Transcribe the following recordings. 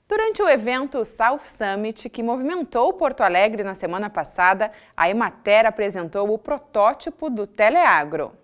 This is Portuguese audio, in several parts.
Durante o evento South Summit, que movimentou Porto Alegre na semana passada, a Emater apresentou o protótipo do Teleagro.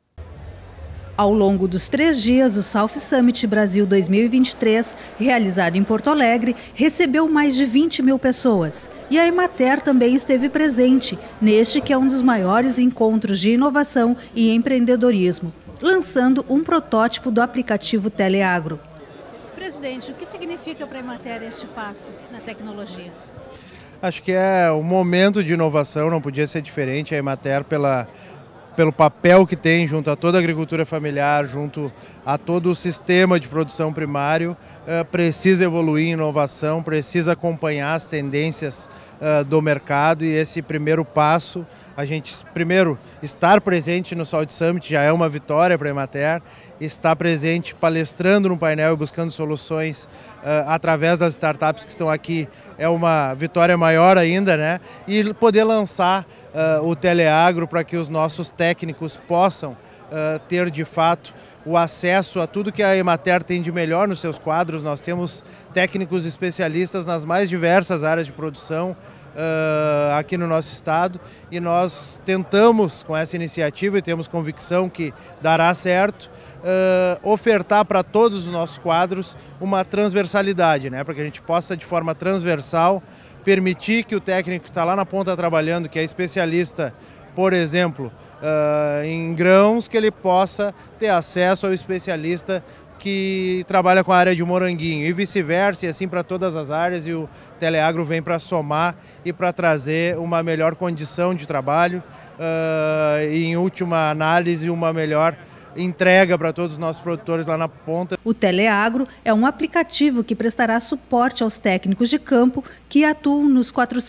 Ao longo dos 3 dias, o South Summit Brasil 2023, realizado em Porto Alegre, recebeu mais de 20 mil pessoas. E a Emater também esteve presente, neste que é um dos maiores encontros de inovação e empreendedorismo, lançando um protótipo do aplicativo Teleagro. Presidente, o que significa para a Emater este passo na tecnologia? Acho que é um momento de inovação, não podia ser diferente. A Emater, pelo papel que tem junto a toda a agricultura familiar, junto a todo o sistema de produção primário, precisa evoluir em inovação, precisa acompanhar as tendências do mercado, e esse primeiro passo, a gente primeiro estar presente no South Summit já é uma vitória para a Emater, estar presente palestrando no painel e buscando soluções através das startups que estão aqui é uma vitória maior ainda, né? E poder lançar o Teleagro para que os nossos técnicos possam ter de fato o acesso a tudo que a Emater tem de melhor nos seus quadros. Nós temos técnicos especialistas nas mais diversas áreas de produção aqui no nosso estado, e nós tentamos com essa iniciativa, e temos convicção que dará certo, ofertar para todos os nossos quadros uma transversalidade, né? Para que a gente possa de forma transversal permitir que o técnico que está lá na ponta trabalhando, que é especialista, por exemplo, em grãos, que ele possa ter acesso ao especialista que trabalha com a área de moranguinho, e vice-versa, e assim para todas as áreas. E o Teleagro vem para somar e para trazer uma melhor condição de trabalho e, em última análise, uma melhor entrega para todos os nossos produtores lá na ponta. O Teleagro é um aplicativo que prestará suporte aos técnicos de campo que atuam nos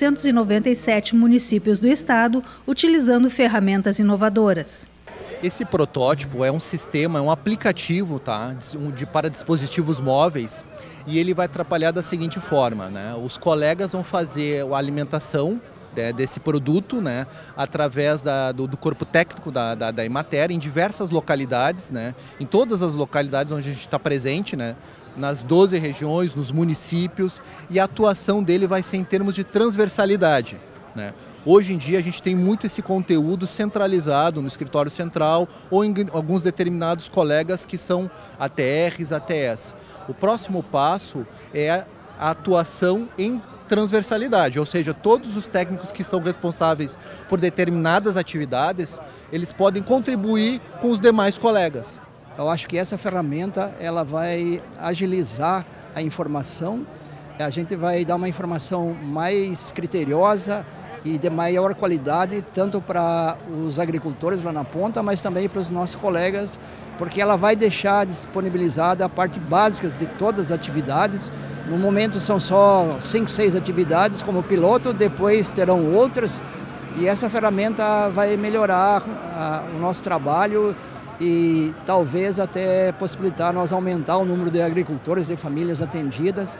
497 municípios do estado, utilizando ferramentas inovadoras. Esse protótipo é um sistema, é um aplicativo, tá, para dispositivos móveis, e ele vai trabalhar da seguinte forma, né? Os colegas vão fazer a alimentação desse produto, né, através do corpo técnico da Emater, em diversas localidades, né, em todas as localidades onde a gente está presente, né, nas 12 regiões, nos municípios, e a atuação dele vai ser em termos de transversalidade, né. Hoje em dia a gente tem muito esse conteúdo centralizado no escritório central ou em alguns determinados colegas que são ATRs, ATS. O próximo passo é a atuação em transversalidade, ou seja, todos os técnicos que são responsáveis por determinadas atividades, eles podem contribuir com os demais colegas. Eu acho que essa ferramenta ela vai agilizar a informação, a gente vai dar uma informação mais criteriosa e de maior qualidade, tanto para os agricultores lá na ponta, mas também para os nossos colegas, porque ela vai deixar disponibilizada a parte básica de todas as atividades. No momento são só 5, 6 atividades como piloto, depois terão outras, e essa ferramenta vai melhorar o nosso trabalho e talvez até possibilitar nós aumentar o número de agricultores, de famílias atendidas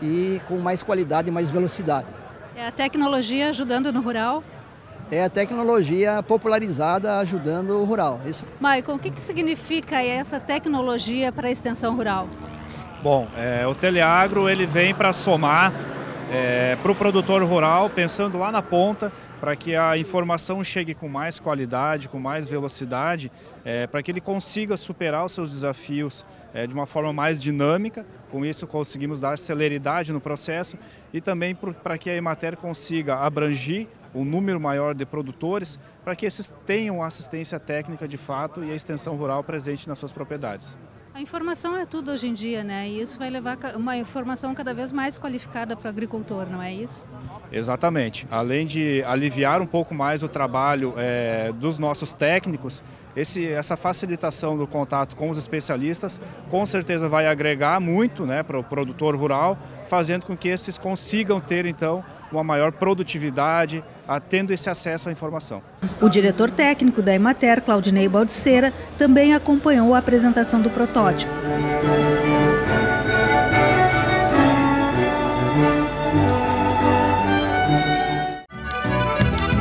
e com mais qualidade e mais velocidade. É a tecnologia ajudando no rural? É a tecnologia popularizada ajudando o rural. Isso. Maicon, o que significa essa tecnologia para a extensão rural? Bom, o Teleagro ele vem para somar para o produtor rural, pensando lá na ponta, para que a informação chegue com mais qualidade, com mais velocidade, para que ele consiga superar os seus desafios de uma forma mais dinâmica. Com isso conseguimos dar celeridade no processo e também para que a Emater consiga abranger um número maior de produtores, para que esses tenham assistência técnica de fato e a extensão rural presente nas suas propriedades. A informação é tudo hoje em dia, né? E isso vai levar uma informação cada vez mais qualificada para o agricultor, não é isso? Exatamente. Além de aliviar um pouco mais o trabalho dos nossos técnicos, essa facilitação do contato com os especialistas com certeza vai agregar muito, né, para o produtor rural, fazendo com que esses consigam ter então uma maior produtividade, tendo esse acesso à informação. O diretor técnico da Emater, Claudinei Baldiceira, também acompanhou a apresentação do protótipo.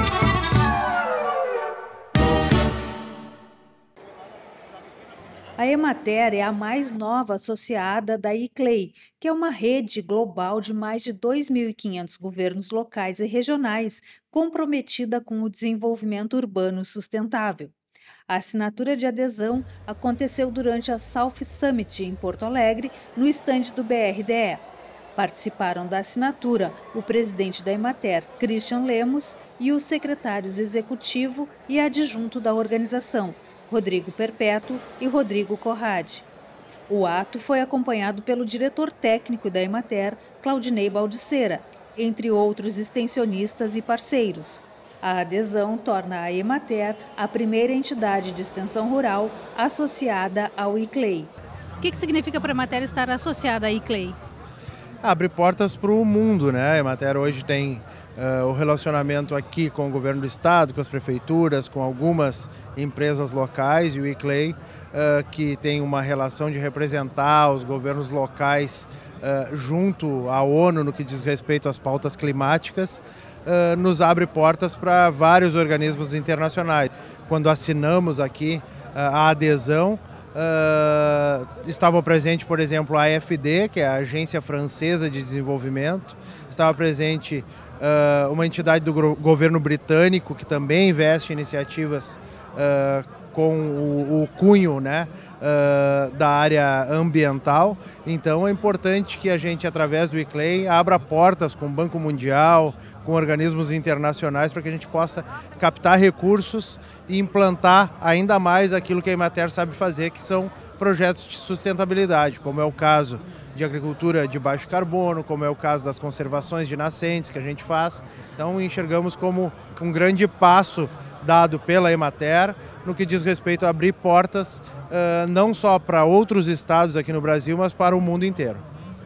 A Emater é a mais nova associada da ICLEI, que é uma rede global de mais de 2.500 governos locais e regionais comprometida com o desenvolvimento urbano sustentável. A assinatura de adesão aconteceu durante a South Summit em Porto Alegre, no estande do BRDE. Participaram da assinatura o presidente da Emater, Christian Lemos, e os secretários executivo e adjunto da organização, Rodrigo Perpétuo e Rodrigo Corrade. O ato foi acompanhado pelo diretor técnico da Emater, Claudinei Baldiceira, entre outros extensionistas e parceiros. A adesão torna a Emater a primeira entidade de extensão rural associada ao ICLEI. O que significa para a Emater estar associada à ICLEI? Abre portas para o mundo, né? A Emater hoje tem o relacionamento aqui com o governo do estado, com as prefeituras, com algumas empresas locais, e o ICLEI, que tem uma relação de representar os governos locais junto à ONU no que diz respeito às pautas climáticas, nos abre portas para vários organismos internacionais. Quando assinamos aqui a adesão, estava presente, por exemplo, a AFD, que é a Agência Francesa de Desenvolvimento, estava presente uma entidade do governo britânico que também investe em iniciativas com o cunho, né, da área ambiental. Então é importante que a gente, através do ICLEI, abra portas com o Banco Mundial, com organismos internacionais, para que a gente possa captar recursos e implantar ainda mais aquilo que a Emater sabe fazer, que são projetos de sustentabilidade, como é o caso de agricultura de baixo carbono, como é o caso das conservações de nascentes que a gente faz. Então enxergamos como um grande passo dado pela Emater no que diz respeito a abrir portas não só para outros estados aqui no Brasil, mas para o mundo inteiro.